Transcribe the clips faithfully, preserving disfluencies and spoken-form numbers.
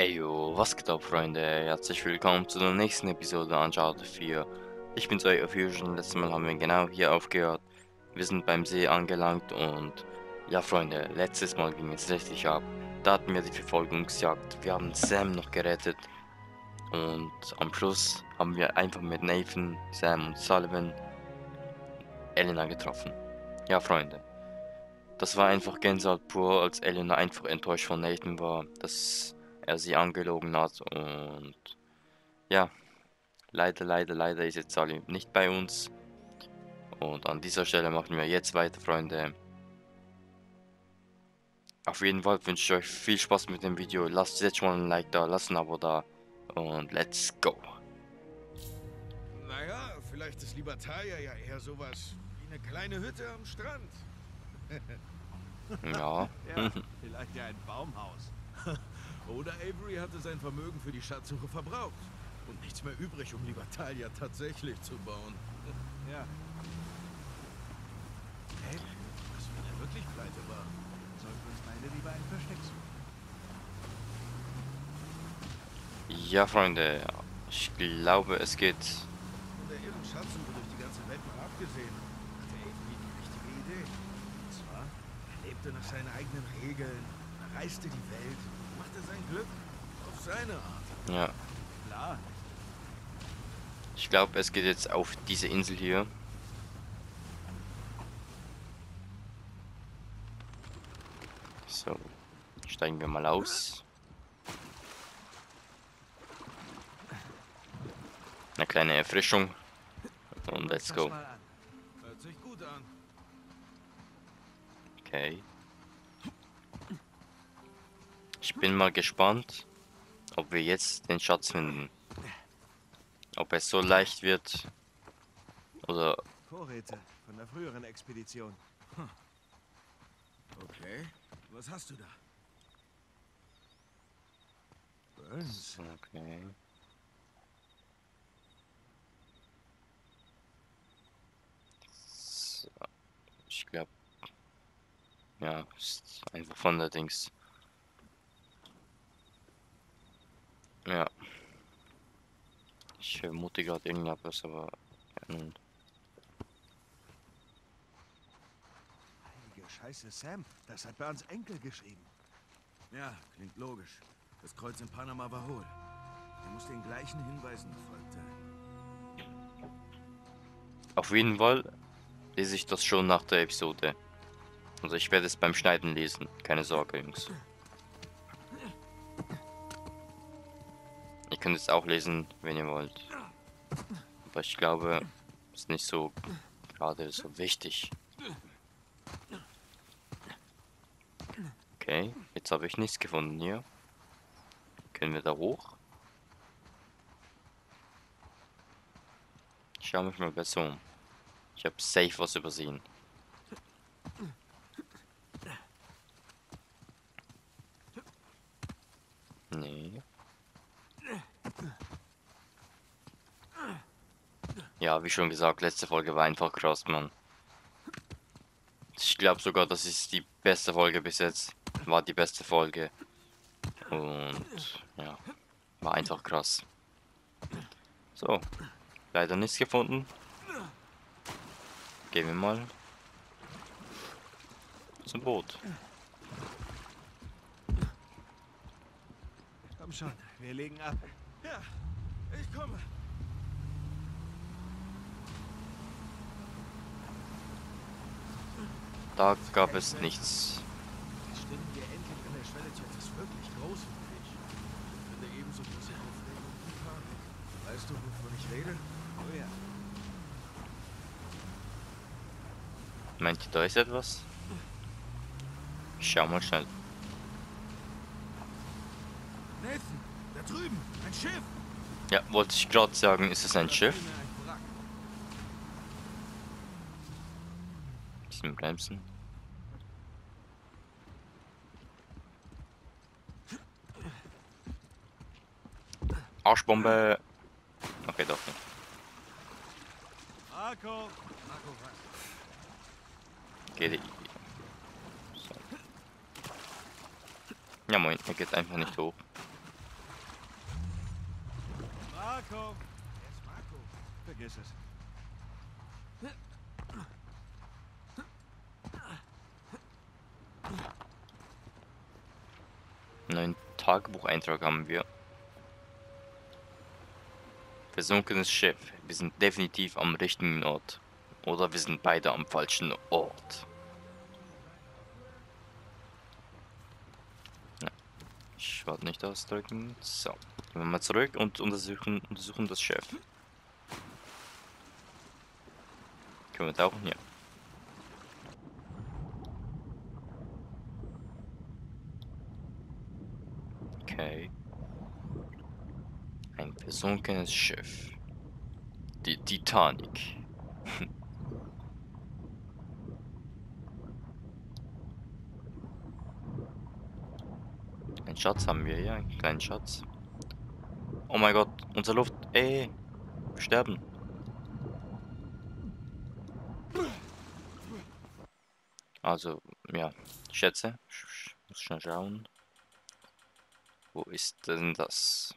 Ey yo, was geht ab, Freunde? Herzlich willkommen zu der nächsten Episode Uncharted vier. Ich bin's, euer Fusion. Letztes Mal haben wir genau hier aufgehört. Wir sind beim See angelangt und ja, Freunde, letztes Mal ging es richtig ab. Da hatten wir die Verfolgungsjagd. Wir haben Sam noch gerettet und am Schluss haben wir einfach mit Nathan, Sam und Sullivan Elena getroffen. Ja, Freunde, das war einfach Gänsehaut pur, als Elena einfach enttäuscht von Nathan war, dass er sie angelogen hat und ja, leider, leider, leider ist jetzt Salim nicht bei uns. Und an dieser Stelle machen wir jetzt weiter, Freunde. Auf jeden Fall wünsche ich euch viel Spaß mit dem Video. Lasst jetzt schon mal ein Like da, lasst ein Abo da und let's go. Naja, vielleicht ist Libertalia ja eher sowas wie eine kleine Hütte am Strand. Ja. Ja, vielleicht ja ein Baumhaus. Oder Avery hatte sein Vermögen für die Schatzsuche verbraucht. Und nichts mehr übrig, um Libertalia tatsächlich zu bauen. Ja. Hey, was wenn er wirklich pleite war? Sollten wir uns beide lieber ein Versteck suchen. Ja, Freunde, ich glaube, es geht. Von der irren Schatzsuche durch die ganze Welt mal abgesehen, hatte Avery die richtige Idee. Und zwar, er lebte nach seinen eigenen Regeln, er reiste die Welt, machte sein Glück auf seine Art. Ja. Klar. Ich glaube, es geht jetzt auf diese Insel hier. So, steigen wir mal aus. Eine kleine Erfrischung. Und let's go. Hört sich gut an. Okay. Ich bin mal gespannt, ob wir jetzt den Schatz finden. Ob es so leicht wird. Oder. Vorräte von der früheren Expedition. Hm. Okay, was hast du da? Burns. Okay. So, ich glaube. Ja, ist einfach von der Dings. Ja. Ich vermute gerade irgendwas, aber. Ja, nun. Heilige Scheiße, Sam. Das hat Burns Enkel geschrieben. Ja, klingt logisch. Das Kreuz in Panama war hohl. Er muss den gleichen Hinweisen gefolgt sein. Auf jeden Fall lese ich das schon nach der Episode. Also ich werde es beim Schneiden lesen. Keine Sorge, Jungs. Ihr könnt es auch lesen, wenn ihr wollt. Aber ich glaube, ist nicht so gerade so wichtig. Okay, jetzt habe ich nichts gefunden hier. Können wir da hoch? Ich schaue mich mal besser um. Ich habe safe was übersehen. Nee. Ja, wie schon gesagt, letzte Folge war einfach krass, Mann. Ich glaube sogar, das ist die beste Folge bis jetzt. War die beste Folge. Und ja, war einfach krass. So, leider nichts gefunden. Gehen wir mal zum Boot. Komm schon, wir legen ab. Ja, ich komme. Da gab es nichts. Jetzt stehen wir endlich an der Schwelle zu etwas wirklich Großem, Fisch. Ich finde ebenso diese Aufregung wie Panik. Weißt du, wovon ich rede? Oh ja. Meint ihr, da ist etwas? Ich schau mal schnell. Nathan, da drüben, ein Schiff. Ja, wollte ich gerade sagen, ist es ein Schiff? Bisschen bremsen. Arschbombe. Okay, doch nicht. Marco. Marco, was? G D I. So. Ja moin, er geht einfach nicht hoch. Marco. Wer ist Marco? Vergiss es. Neuen Tagebucheintrag haben wir. Versunkenes Schiff. Wir sind definitiv am richtigen Ort. Oder wir sind beide am falschen Ort. Ja, ich wollte nicht ausdrücken. So. Gehen wir mal zurück und untersuchen, untersuchen das Schiff. Können wir tauchen? Ja. Okay. Ein versunkenes Schiff. Die Titanic. Einen Schatz haben wir hier, einen kleinen Schatz. Oh mein Gott, unsere Luft. Ey, wir sterben. Also, ja, ich schätze. Ich muss schnell schauen. Wo ist denn das?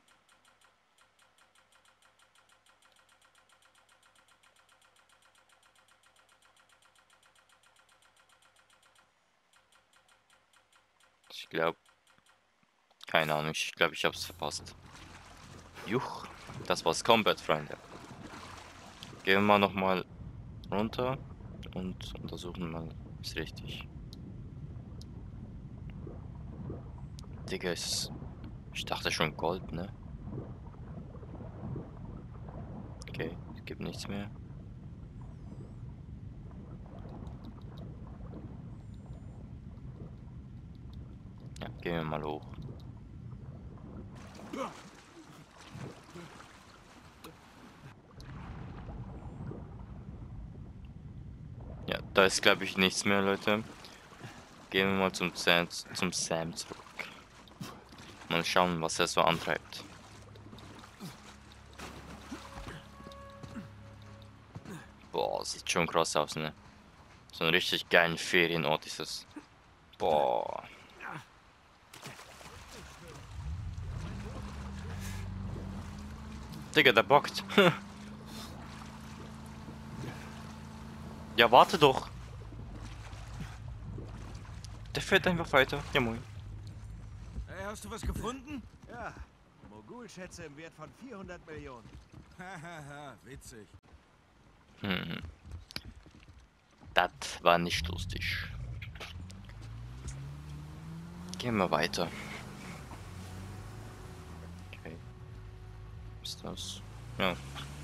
Ich glaube, keine Ahnung, ich glaube, ich habe es verpasst. Juch, das war's Combat, Freunde. Gehen wir mal nochmal runter und untersuchen mal, ist richtig. Digga, ist, ich dachte schon Gold, ne? Okay, es gibt nichts mehr. Ja, gehen wir mal hoch. Ja, da ist glaube ich nichts mehr, Leute. Gehen wir mal zum Sam, zum Sam zurück. Mal schauen, was er so antreibt. Boah, sieht schon krass aus, ne? So ein richtig geilen Ferienort ist es. Boah. Digga, der bockt. Ja, warte doch. Der fährt einfach weiter. Ja, moin. Hey, hast du was gefunden? Ja, Mogulschätze im Wert von vierhundert Millionen. Hahaha, witzig. Hm. Das war nicht lustig. Gehen wir weiter. Okay. Ist das? Ja.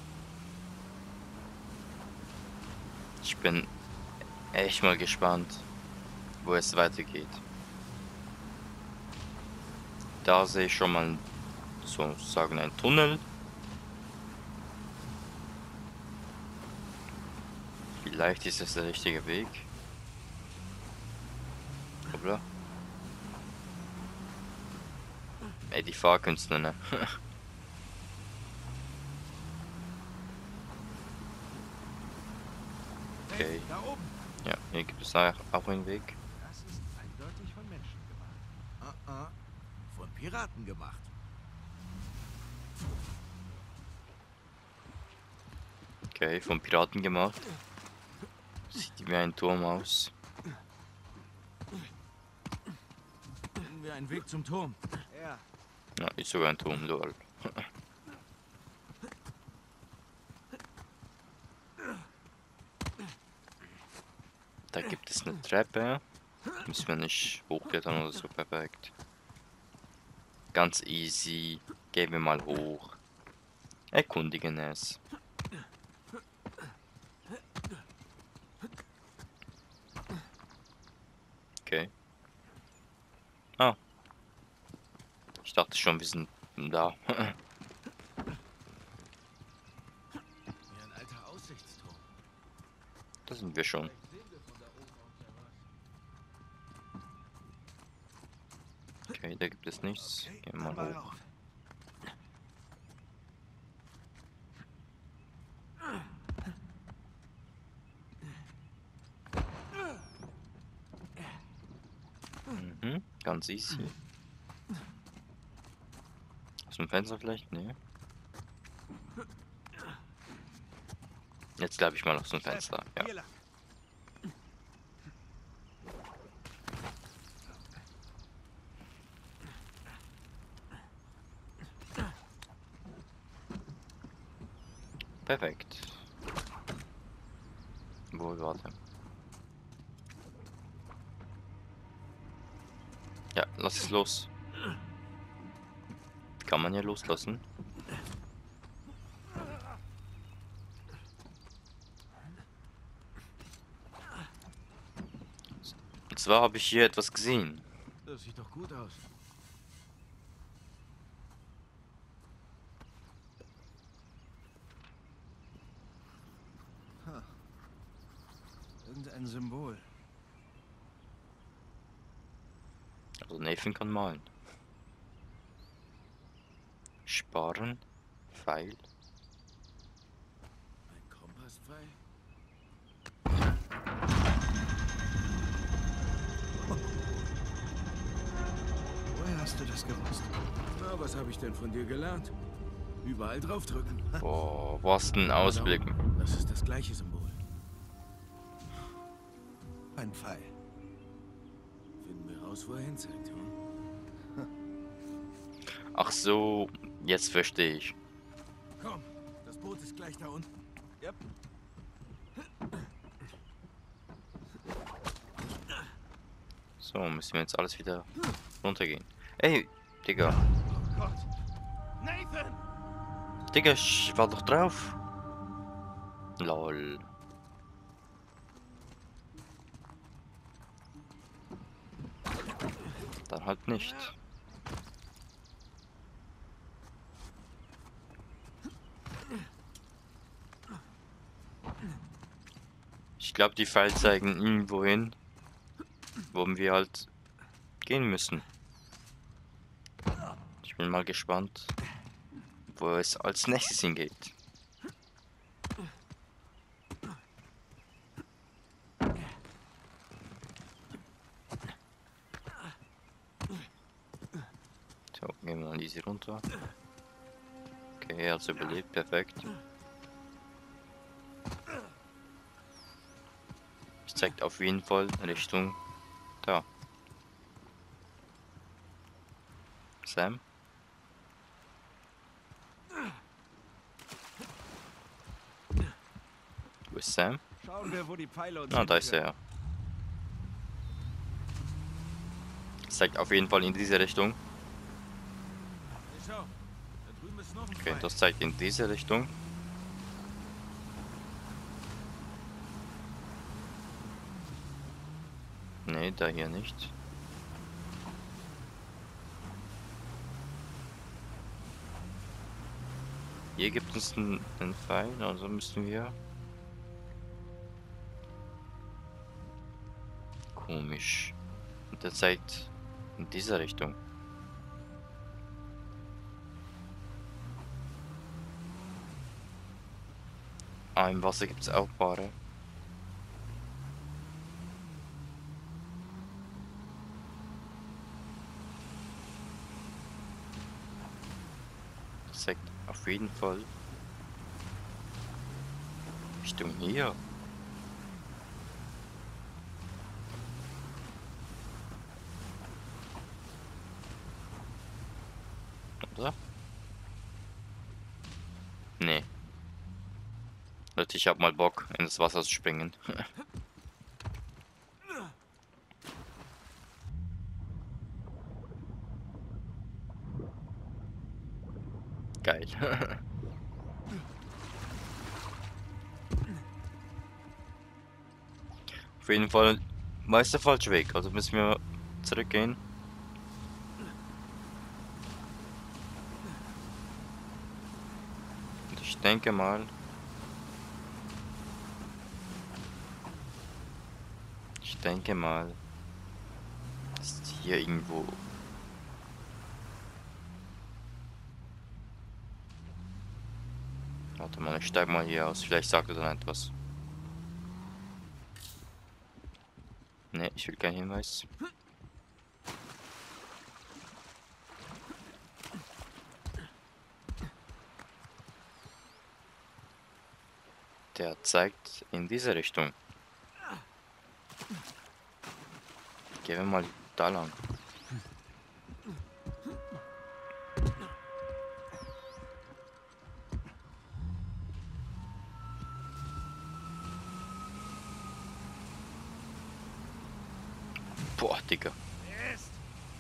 Ich bin echt mal gespannt, wo es weitergeht. Da sehe ich schon mal sozusagen einen Tunnel. Vielleicht ist es der richtige Weg. Oder? Ey, die Fahrkünstler, ne? Okay. Hey, da oben. Ja, hier gibt es auch auch einen Weg. Das ist eindeutig von Menschen gemacht. Ah, ah. Von Piraten gemacht. Okay, von Piraten gemacht. Sieht wie ein Turm aus. Finden wir einen Weg zum Turm. Ja, Ja, ist sogar ein Turm, lol. Da gibt es eine Treppe. Müssen wir nicht hochklettern oder so, perfekt. Ganz easy. Gehen wir mal hoch. Erkundigen es. Okay. Ah. Ich dachte schon, wir sind da. Wie ein alter Aussichtsturm. Da sind wir schon. Vielleicht sehen wir von da oben auch ja was. Okay, da gibt es nichts. Okay, Gehen wir dann mal mal hoch. rauf. Mhm, ganz easy. Aus dem Fenster vielleicht? Nee. Jetzt glaube ich mal aus dem Chef, Fenster. Ja. hier lang. Perfekt. Wo, warte. Ja, lass es los. Kann man ja loslassen. Und zwar habe ich hier etwas gesehen. Das sieht doch gut aus. Ha. Irgendein Symbol. Also Nathan kann malen. Sparen. Pfeil. Ein Kompasspfeil? Woher hast du das gewusst? Na, was habe ich denn von dir gelernt? Überall draufdrücken. Boah, was denn Ausblicken. Das ist das gleiche Symbol. Ein Pfeil. Finden wir raus, wo er hinzeigt, hm? Ach so, jetzt verstehe ich. Komm, das Boot ist gleich da unten. Yep. So, müssen wir jetzt alles wieder runtergehen. Ey, Digga. Oh Gott. Nathan! Digga, ich war doch drauf. Lol. Dann halt nicht. Ich glaube, die Pfeile zeigen irgendwo hin, wo wir halt gehen müssen. Ich bin mal gespannt, wo es als nächstes hingeht. So, gehen wir mal easy runter. Okay, er hat überlebt, perfekt. Es zeigt auf jeden Fall Richtung da. Sam? Wo ist Sam? Schauen wir, wo die Pfeile uns Ah, da ist hinführen. er. Es zeigt auf jeden Fall in diese Richtung. Hey, schau. Da drüben ist noch ein Okay, Pfeil. das zeigt in diese Richtung. Nee, da hier nicht. Hier gibt es einen, einen Pfeil, also müssen wir... Komisch. Und der zeigt in diese Richtung. Ah, im Wasser gibt es auch Paare. Das zeigt auf jeden Fall Richtung hier. Oder? Nee. Leute, ich hab mal Bock, in das Wasser zu springen. Geil. Auf jeden Fall war es der falsche Weg, also müssen wir zurückgehen. Und ich denke mal... Ich denke mal... Ist hier irgendwo... Warte mal, ich steig mal hier aus, vielleicht sagt er dann etwas. Ne, ich will keinen Hinweis. Der zeigt in diese Richtung. Gehen wir mal da lang. Boah, Digga. Ist.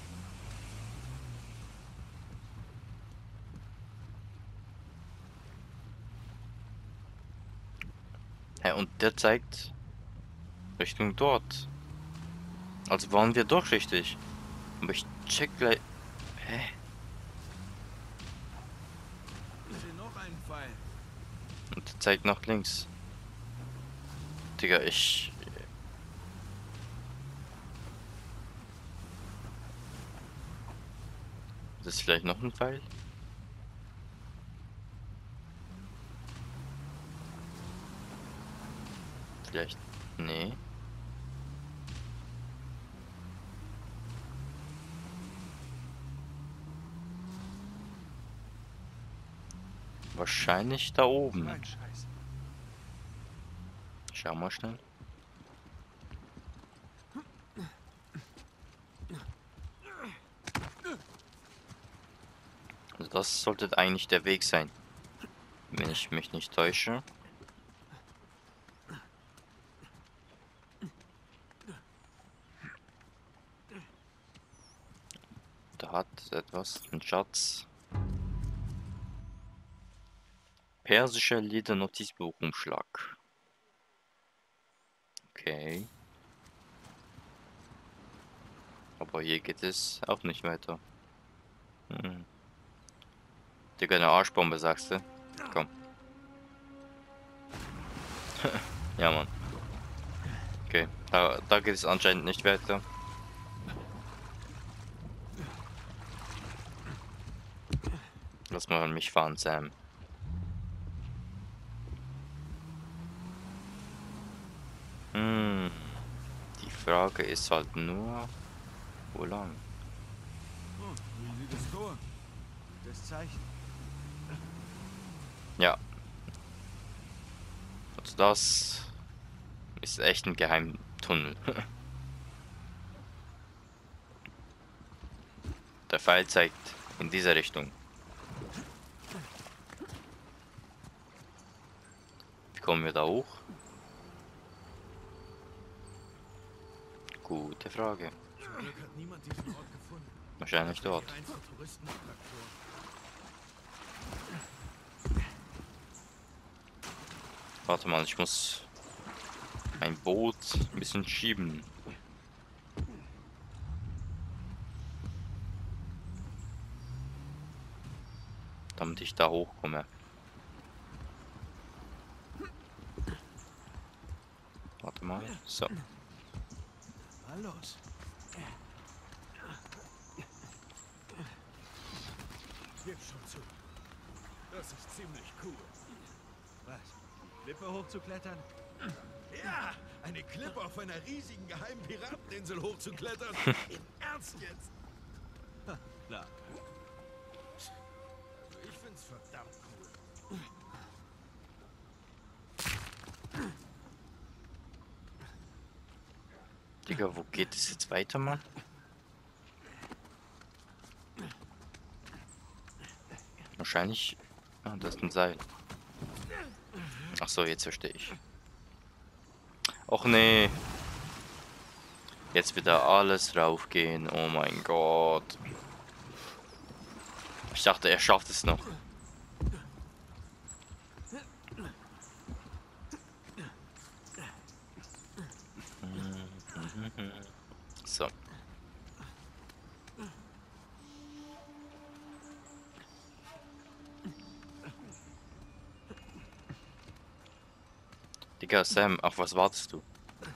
Hä, und der zeigt Richtung dort. Also waren wir doch richtig. Aber ich check gleich. Hä? Ich sehe noch einen Pfeil. Und der zeigt nach links. Digga, ich. Das ist vielleicht noch ein Pfeil? Vielleicht. Nee. Wahrscheinlich da oben. Ein Scheiß. Schau mal schnell. Also das sollte eigentlich der Weg sein. Wenn ich mich nicht täusche. Da hat etwas, ein Schatz. Persischer Leder-Notizbuchumschlag. Okay. Aber hier geht es auch nicht weiter. Hm. Digga, eine Arschbombe, sagst du? Komm. Ja, Mann. Okay, da, da geht es anscheinend nicht weiter. Lass mal mich fahren, Sam. Hm. Die Frage ist halt nur, wo lang? Oh, riesiges Tor. Das Zeichen. Ja. Also das ist echt ein Geheimtunnel. Der Pfeil zeigt in diese Richtung. Wie kommen wir da hoch? Gute Frage. Zum Glück hat niemand diesen Ort gefunden. Wahrscheinlich dort. Die reinste Touristenattraktion. Warte mal, ich muss mein Boot ein bisschen schieben. Damit ich da hochkomme. Warte mal. So. Mal los. Gib schon zu. Das ist ziemlich cool. Was? Die Klippe hochzuklettern? Ja, eine Klippe auf einer riesigen geheimen Pirateninsel hochzuklettern. Im Ernst jetzt? Klar. Also ich find's verdammt cool. Digga, wo geht es jetzt weiter, Mann? Wahrscheinlich. Ah, das ist ein Seil. Ach so, jetzt verstehe ich. Och nee. Jetzt wird da alles raufgehen. Oh mein Gott. Ich dachte, er schafft es noch. So. Digga, Sam, auf was wartest du?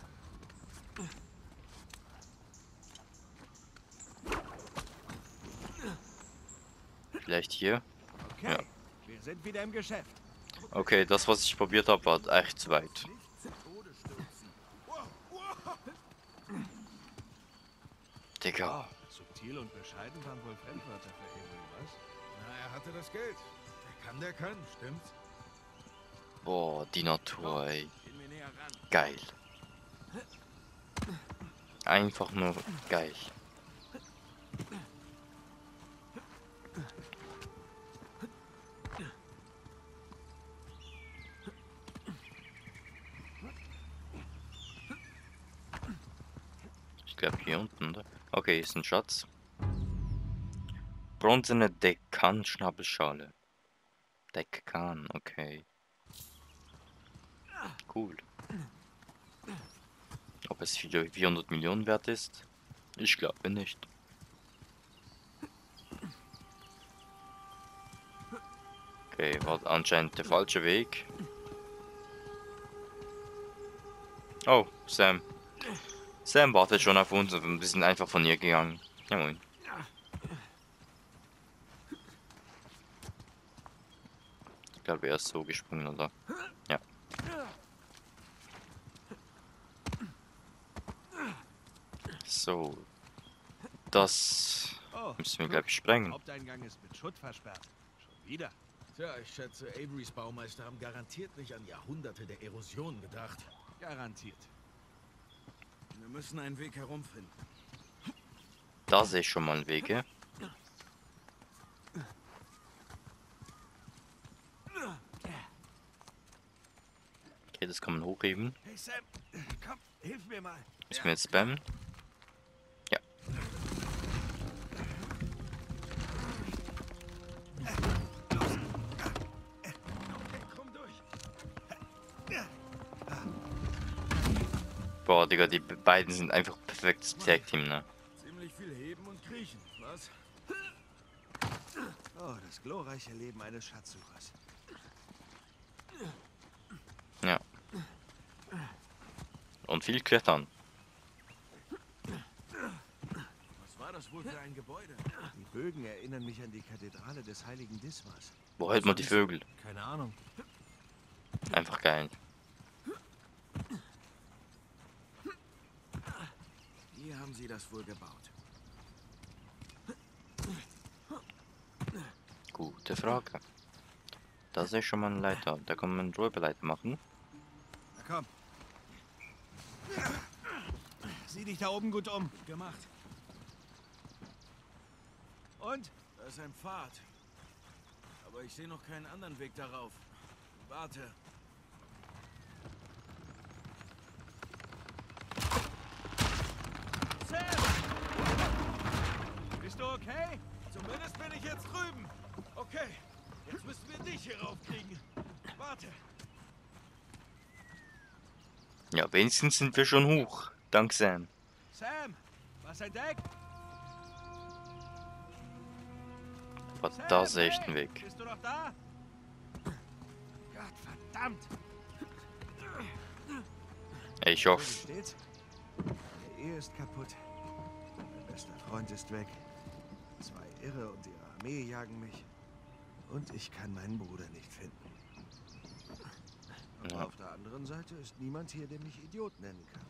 Vielleicht hier? Okay, Ja. wir sind wieder im Geschäft. Okay, das, was ich probiert habe, war echt zu weit. Nicht zu Tode stürzen. Wow, wow. Digga. Subtil und bescheiden waren wohl Fremdwörter für Avery, was? Na, er hatte das Geld. Der kann, der kann, stimmt's? Boah, die Natur, ey. Gehen wir näher ran. Geil. Einfach nur geil. Ich glaube hier unten, oder? Okay, ist ein Schatz. Bronzene Dekan-Schnabelschale. Dekan, okay. Cool. Ob es vierhundert Millionen wert ist? Ich glaube nicht. Okay, war anscheinend der falsche Weg. Oh, Sam. Sam wartet schon auf uns und wir sind einfach von ihr gegangen. Ja, moin. Ich glaube, er ist so gesprungen, oder? Ja. So. Das Oh, müssen wir, guck, glaube ich, sprengen. der Haupteingang ist mit Schutt versperrt. Schon wieder. Tja, ich schätze, Averys Baumeister haben garantiert nicht an Jahrhunderte der Erosion gedacht. Garantiert. Wir müssen einen Weg herumfinden. Da sehe ich schon mal Wege. Okay, das kann man hochheben. Hey Sam, komm, hilf mir mal. Müssen wir jetzt spammen? Ja. Komm durch. Boah, Digga, die beiden sind einfach perfektes Tag-Team, ne? Ziemlich viel heben und kriechen, was? Oh, das glorreiche Leben eines Schatzsuchers. Ja. Und viel klettern. Was war das wohl für ein Gebäude? Die Bögen erinnern mich an die Kathedrale des heiligen Dismas. Wo hält man die Vögel? Keine Ahnung. Einfach geil. Wie haben sie das wohl gebaut? Gute Frage. Da sehe ich schon mal einen Leiter. Da kann man einen Räuberleiter machen. Na komm. Sieh dich da oben gut um. Gut gemacht. Und? Da ist ein Pfad. Aber ich sehe noch keinen anderen Weg darauf. Warte. Sam! Bist du okay? Zumindest bin ich jetzt drüben. Okay, jetzt müssen wir dich hier raufkriegen. Warte. Ja, wenigstens sind wir schon hoch. Dank Sam. Sam! Was entdeckt? Aber Sam, da sehe ich hey, den Weg. Bist du noch da? Gott verdammt! Ich Wie hoffe. steht's? Meine Ehe ist kaputt. Mein bester Freund ist weg. Zwei Irre und ihre Armee jagen mich. Und ich kann meinen Bruder nicht finden. Aber Ja. auf der anderen Seite ist niemand hier, der mich Idiot nennen kann.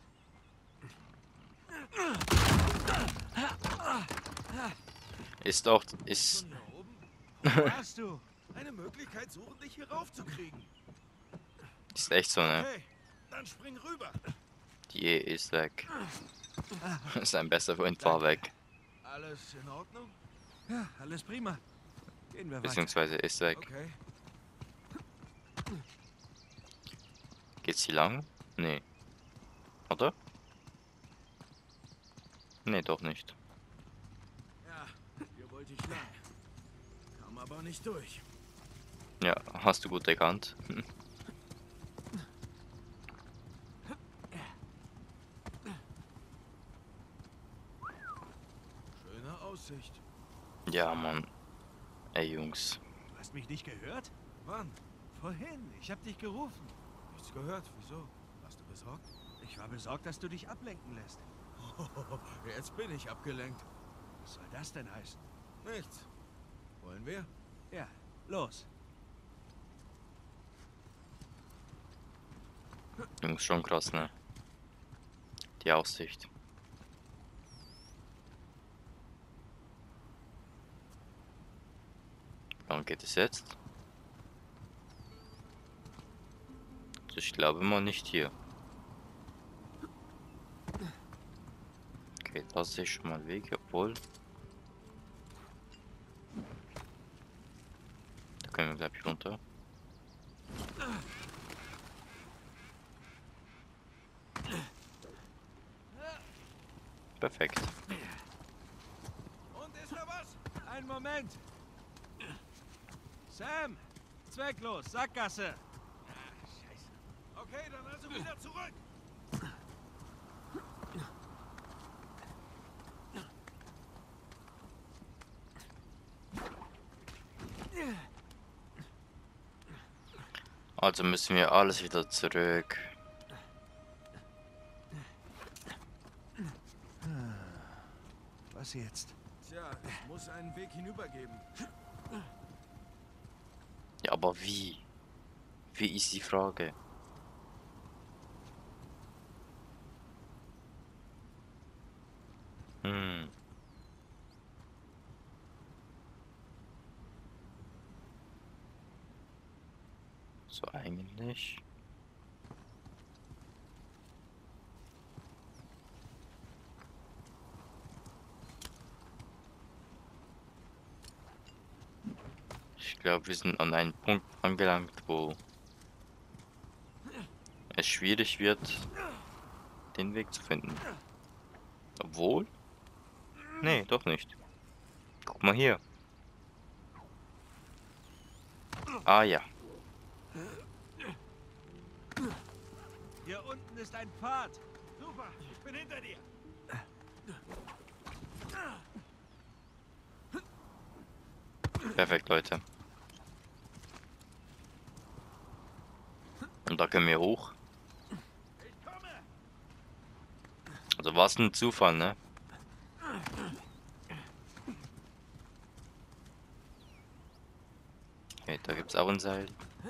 Ist auch. Ist. Von hier oben Wo warst du? eine Möglichkeit suchen, dich hier raufzukriegen. Ist echt so, ne? Okay, dann spring rüber. Die E ist weg. Sein bester Freund war weg. Alles in Ordnung? Ja, alles prima. Gehen wir weiter. Beziehungsweise ist weg. Okay. Geht's hier lang? Nee. Oder? Nee, doch nicht. Ja, hier wollte ich lang. Kam aber nicht durch. Ja, hast du gut erkannt. Hm. Schöne Aussicht. Ja, Mann. Ey, Jungs. Du hast mich nicht gehört? Wann? Vorhin. Ich hab dich gerufen. Nichts gehört. Wieso? Warst du besorgt? Ich war besorgt, dass du dich ablenken lässt. Jetzt bin ich abgelenkt. Was soll das denn heißen? Nichts. Wollen wir? Ja, los. Jungs, schon krass, ne? Die Aussicht. Wann geht es jetzt? Also ich glaube mal nicht hier. Okay, da sehe ich schon mal einen Weg, obwohl. Da können wir gleich runter. Perfekt. Und ist da was? Einen Moment. Sam! Zwecklos, Sackgasse. Ach, scheiße. Okay, dann also wieder zurück. Also müssen wir alles wieder zurück. Was jetzt? Tja, es muss einen Weg hinüber geben. Ja, aber wie? Wie ist die Frage? Hm. So eigentlich. Ich glaube, wir sind an einem Punkt angelangt, wo es schwierig wird, den Weg zu finden. Obwohl? Nee, doch nicht. Guck mal hier. Ah ja. Hier unten ist ein Pfad. Super, ich bin hinter dir. Perfekt, Leute. Und da können wir hoch. Ich komme. Also war es ein Zufall, ne? Okay, da gibt es auch ein Seil.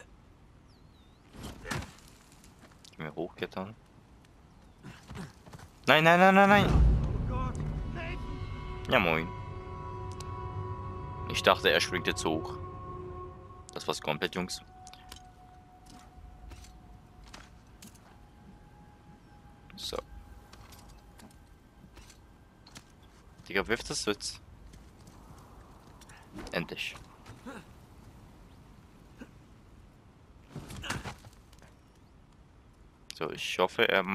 Können wir hochklettern? Nein, nein, nein, nein, nein! Oh Gott, Nathan! Ja, moin. Ich dachte, er springt jetzt hoch. Das war's komplett, Jungs. So. Digga, wirft das jetzt? Endlich. So, ich hoffe, er...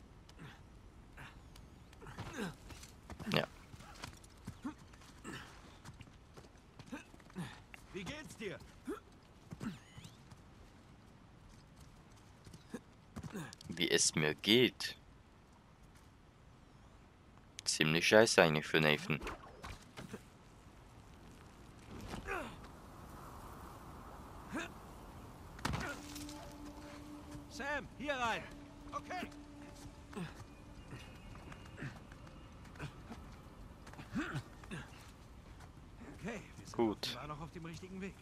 Ja. Wie geht's dir? Wie es mir geht. Ziemlich scheiße eigentlich für Nathan. Sam, hier rein. Okay. Okay, wir sind Gut. offenbar noch auf dem richtigen Weg.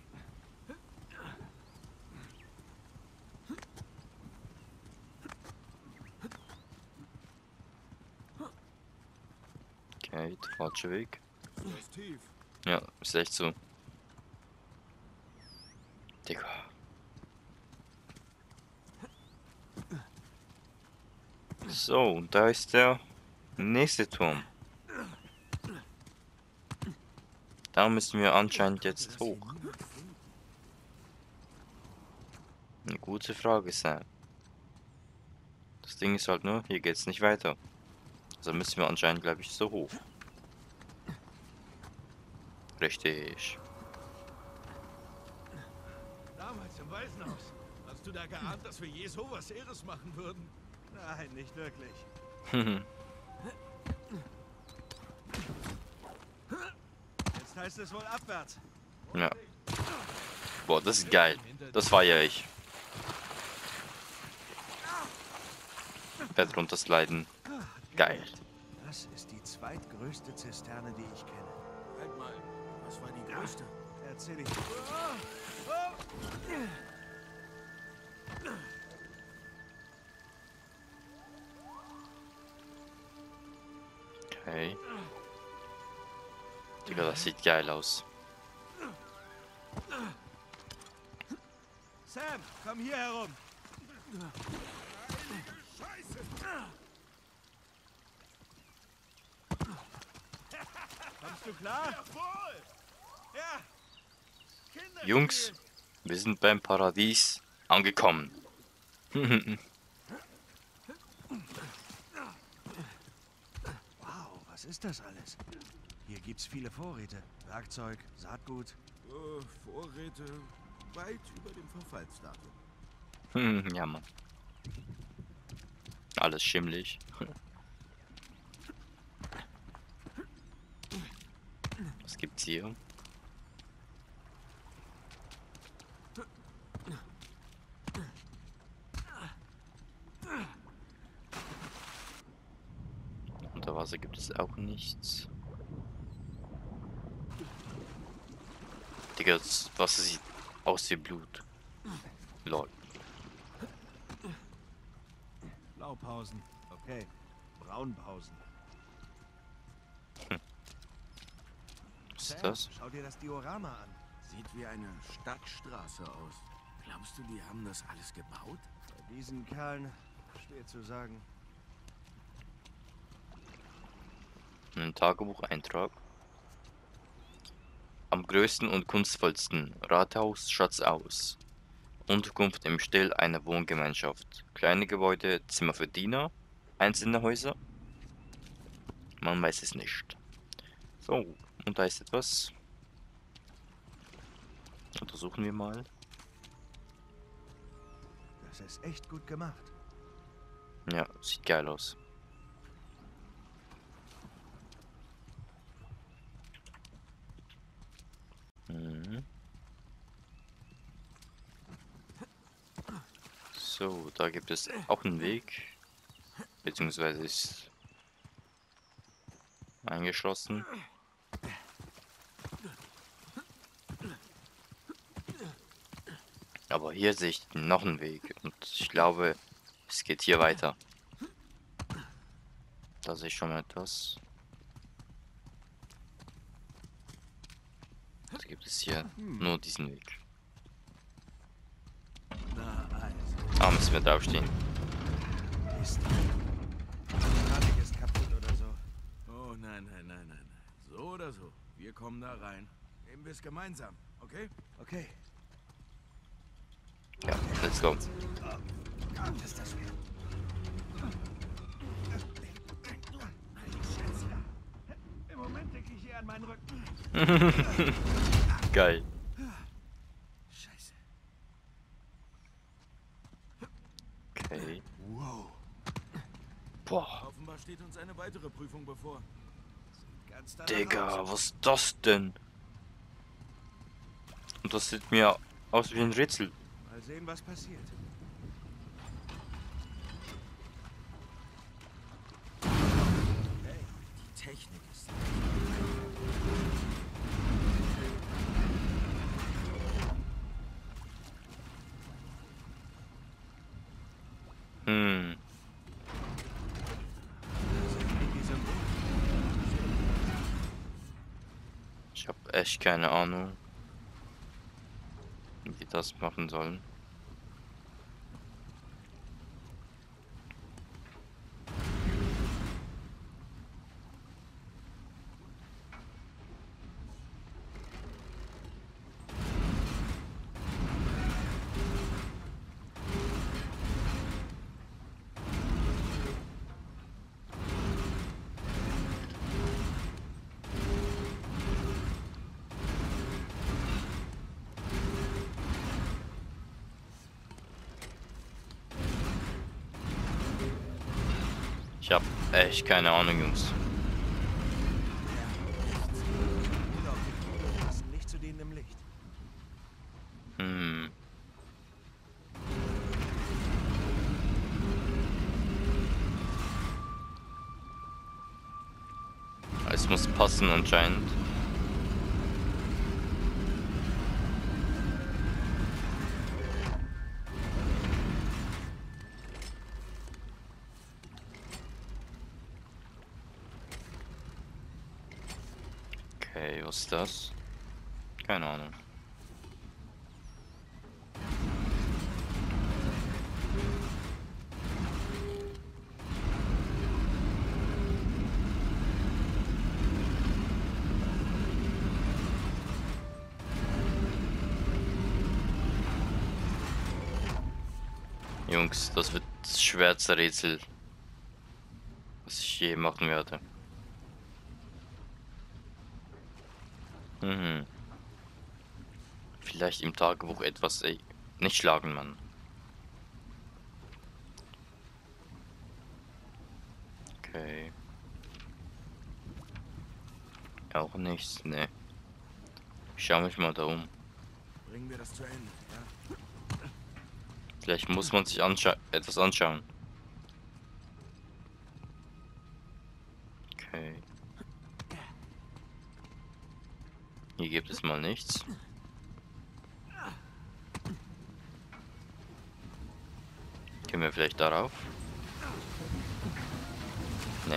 Okay, der falsche Weg. Das ist tief. Ja, ist echt so. Digga. So, und da ist der nächste Turm. Da müssen wir anscheinend jetzt hoch. Eine gute Frage, Sam. Das Ding ist halt nur, hier geht's nicht weiter. Also müssen wir anscheinend, glaube ich, so hoch. Richtig. Damals im Waisenhaus. Hast du da geahnt, dass wir je sowas Ehres machen würden? Nein, nicht wirklich. Jetzt heißt es wohl abwärts. Ja. Boah, das ist geil. Das feiere ich. Bett runtersliden. Geil. Das ist die zweitgrößte Zisterne, die ich kenne. Halt mal, was war die größte? Erzähl ich. Okay. Digga, das sieht geil aus. Sam, komm hier herum. Scheiße! Kommst du klar? Jawohl! Ja! Kinder Jungs, wir sind beim Paradies angekommen. Wow, was ist das alles? Hier gibt's viele Vorräte. Werkzeug, Saatgut. Äh, Vorräte weit über dem Verfallsdatum. Ja, Mann. Alles schimmlig. Was gibt's hier? Unter Wasser gibt es auch nichts. Digga, das Wasser sieht aus wie Blut. Lol. Blaupausen. Okay. Braunpausen. Was ist Sam, das? schau dir das Diorama an. Sieht wie eine Stadtstraße aus. Glaubst du, die haben das alles gebaut? Bei diesen Kerlen schwer zu sagen. Ein Tagebucheintrag. Am größten und kunstvollsten Rathaus schaut's aus. Unterkunft im Still einer Wohngemeinschaft. Kleine Gebäude, Zimmer für Diener, einzelne Häuser. Man weiß es nicht. So, und da ist etwas. Untersuchen wir mal. Das ist echt gut gemacht. Ja, sieht geil aus. Mhm. So, da gibt es auch einen Weg. Beziehungsweise ist eingeschlossen. Aber hier sehe ich noch einen Weg. Und ich glaube, es geht hier weiter. Da sehe ich schon mal etwas. Also gibt es hier nur diesen Weg. Na also. Ah, müssen wir draufstehen. Ist die Mechanik ist kaputt oder so. Oh nein, nein, nein, nein. So oder so. Wir kommen da rein. Nehmen wir es gemeinsam, okay? Okay. Ja, let's go. Gott, ist das schwer. Im Moment denke ich eher an meinen Rücken. Geil. Scheiße. Okay. Wow. Boah, Offenbar steht uns eine weitere Prüfung bevor. Ganz danach Digga, aus. was ist das denn? Und das sieht mir aus wie ein Rätsel. Mal sehen, was passiert. Hey, die Technik ist... Hm. Diese Ich habe echt keine Ahnung, wie die das machen sollen. Ich habe echt keine Ahnung, Jungs. Hunde auf den Fotos passen nicht zu denen im Licht. Hm. Es muss passen anscheinend. Okay, was ist das? Keine Ahnung. Jungs, das wird das schwerste Rätsel, was ich je machen werde. Mhm. Vielleicht im Tagebuch etwas. Ey, nicht schlagen, Mann. Okay. Auch nichts, ne. Ich schau mich mal da um. Bringen wir das zu Ende, ja? Vielleicht muss man sich anscha etwas anschauen. Okay. Hier gibt es mal nichts. Können wir vielleicht darauf? Nee.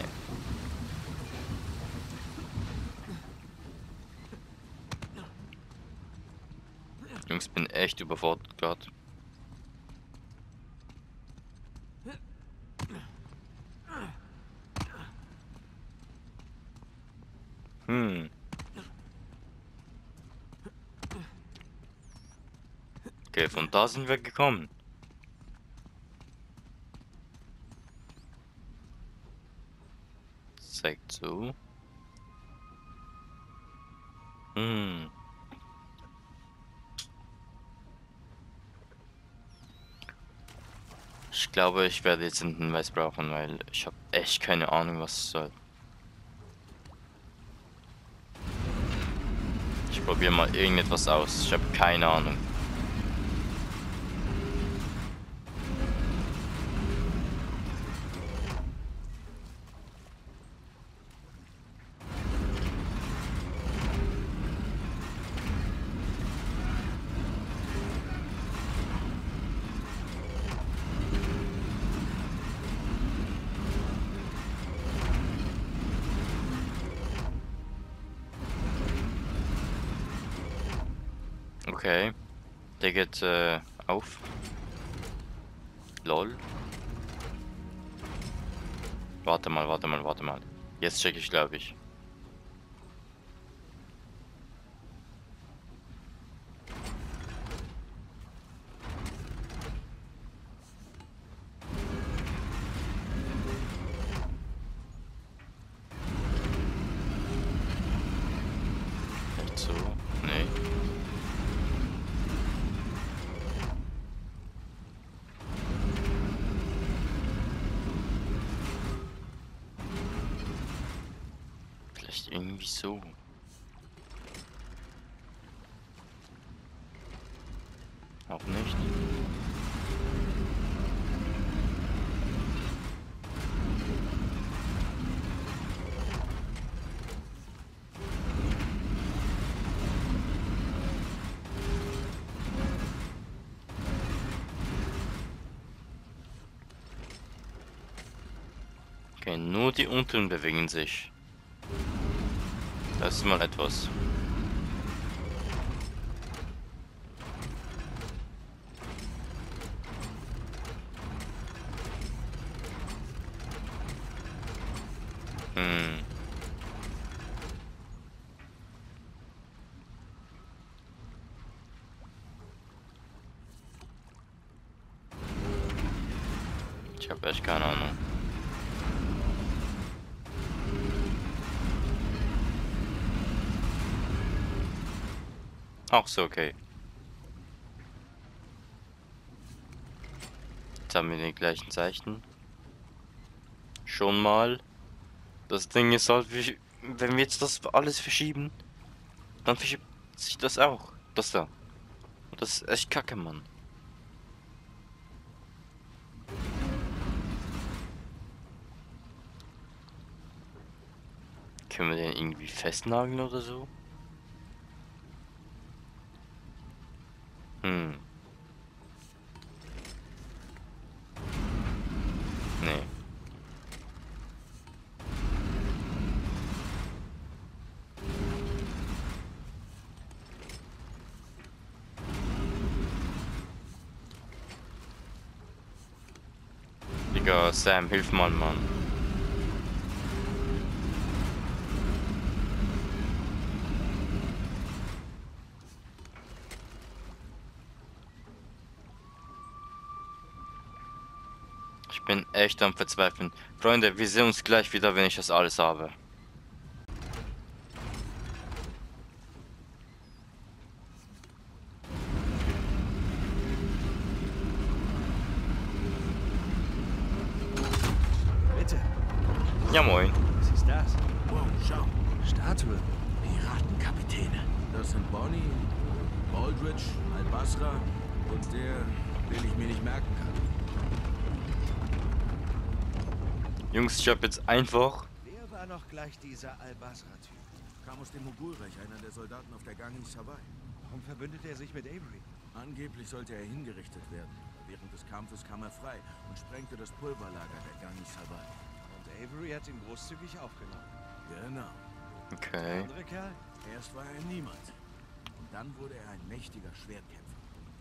Jungs, bin echt überfordert gerade. Hm. Okay, von da sind wir gekommen. Zeigt so. Hm. Ich glaube, ich werde jetzt einen Hinweis brauchen, weil ich habe echt keine Ahnung, was es soll. Ich probiere mal irgendetwas aus. Ich habe keine Ahnung. Okay. Der geht äh, auf. Lol. Warte mal, warte mal, warte mal. Jetzt check ich, glaube ich. Nicht so. Nee. Vielleicht irgendwie so. Auch nicht. Okay, nur die unteren bewegen sich. Das ist mal etwas. Hm. Ich habe echt keine Ahnung. Auch so, okay. Jetzt haben wir die gleichen Zeichen. Schon mal. Das Ding ist halt, wie- wenn wir jetzt das alles verschieben, dann verschiebt sich das auch. Das da. Und das ist echt kacke, Mann. Können wir den irgendwie festnageln oder so? Hm. Nee. Digga, Sam, hilf mal, Mann. Ich bin echt am Verzweifeln. Freunde, wir sehen uns gleich wieder, wenn ich das alles habe. Bitte. Ja, moin. Was ist das? Wow, schau. Statue. Piratenkapitäne. Das sind Bonnie, Baldridge, Al-Basra und der, den ich mir nicht merken kann. Jungs, ich habe jetzt einfach... Wer war noch gleich dieser Al-Basra-Typ? Kam aus dem Mogulreich, einer der Soldaten auf der Gangi Sawai. Warum verbündet er sich mit Avery? Angeblich sollte er hingerichtet werden. Während des Kampfes kam er frei und sprengte das Pulverlager der Gangi Sawai. Und Avery hat ihn großzügig aufgenommen. Genau. Der Okay. andere Kerl? Erst war er niemand. Und dann wurde er ein mächtiger Schwertkämpfer.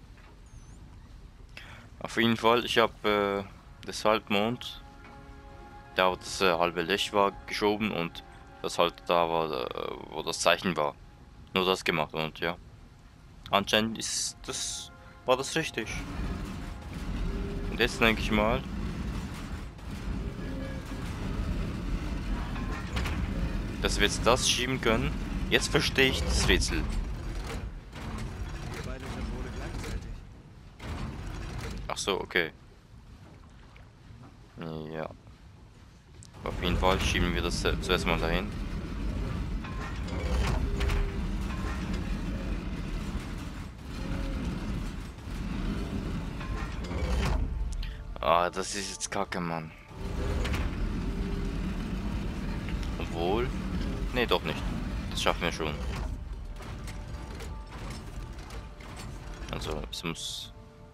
Auf jeden Fall, ich habe äh, das Halbmond, da wo das äh, halbe Licht war, geschoben und das halt da war, äh, wo das Zeichen war. Nur das gemacht und ja. Anscheinend ist das, war das richtig. Und jetzt denke ich mal, dass wir jetzt das schieben können. Jetzt verstehe ich das Rätsel. Beide Symbole gleichzeitig. Ach so, okay. Ja. Auf jeden Fall schieben wir das äh, zuerst mal dahin. Ah, das ist jetzt kacke, Mann. Obwohl... Nee, doch nicht. Das schaffen wir schon. Also, es muss...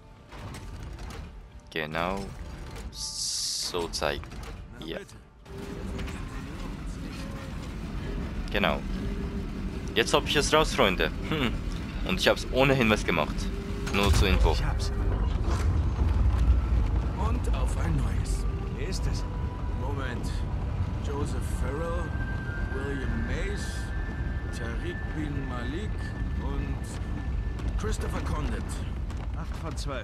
Genau... so zeigen. Na Ja. bitte. Genau. Jetzt habe ich es raus, Freunde. Hm. Und ich habe es ohne Hinweis gemacht. Nur zur Info. Ich hab's. Und auf ein neues. Wer ist es? Moment. Joseph Farrell, William Mays, Tariq bin Malik und Christopher Condit. Acht von zwölf.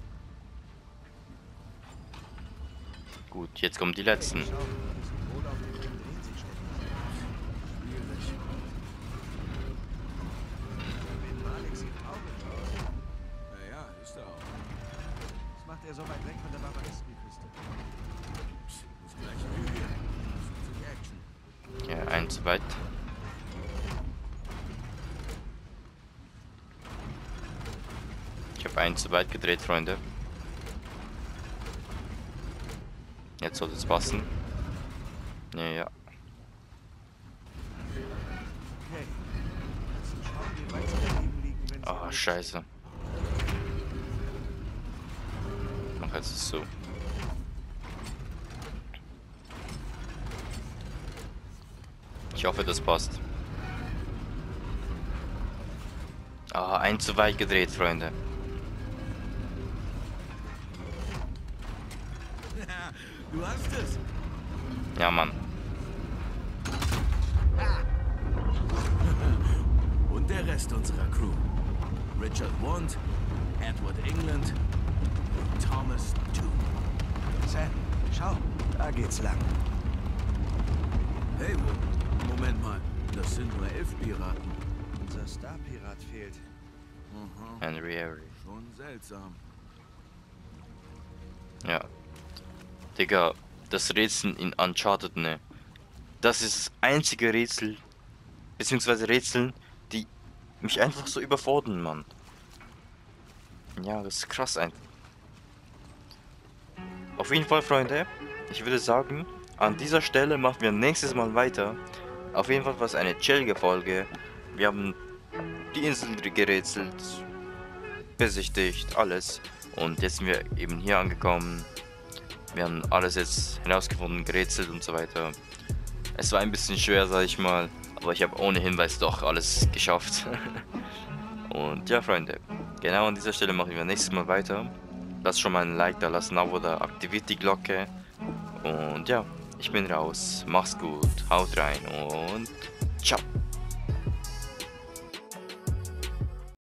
Gut, jetzt kommen die letzten. Schau, das Symbol auf dem Ring dreht sich ständig. Schwierig. Bin Malik sieht traurig aus. Naja, ist er auch. Was macht er so weit weg von der Barbaristenküste? Psst, das gleiche wie wir. Sucht sich Action. Ja, eins zu weit. Ich habe eins zu weit gedreht, Freunde. Jetzt sollte es passen. Ja, ja. Okay. Lass uns schauen, wie weit sie daneben liegen, wenn sie Ah, alle- scheiße. Mach jetzt es so. Ich hoffe, das passt. Ah, ein zu weit gedreht, Freunde. Du hast es. Ja, Mann. Und der Rest unserer Crew. Richard Wand, Edward England und Thomas Two. Sam, schau, da geht's lang. Hey, wo- Moment mal. Das sind nur elf Piraten. Unser Star-Pirat fehlt. Mhm. Henry Avery. Schon seltsam. Ja. Digga, das Rätsel in Uncharted, ne? Das ist das einzige Rätsel, beziehungsweise Rätsel, die mich einfach so überfordern, Mann. Ja, das ist krass einfach. Auf jeden Fall, Freunde, ich würde sagen, an dieser Stelle machen wir nächstes Mal weiter. Auf jeden Fall war es eine chillige Folge. Wir haben die Insel gerätselt, besichtigt, alles. Und jetzt sind wir eben hier angekommen. Wir haben alles jetzt herausgefunden, gerätselt und so weiter. Es war ein bisschen schwer, sag ich mal, aber ich habe ohne Hinweis doch alles geschafft. Und ja, Freunde, genau an dieser Stelle machen wir nächstes Mal weiter. Lasst schon mal ein Like da, lasst ein Abo da, aktiviert die Glocke. Und ja, ich bin raus. Macht's gut, haut rein und ciao.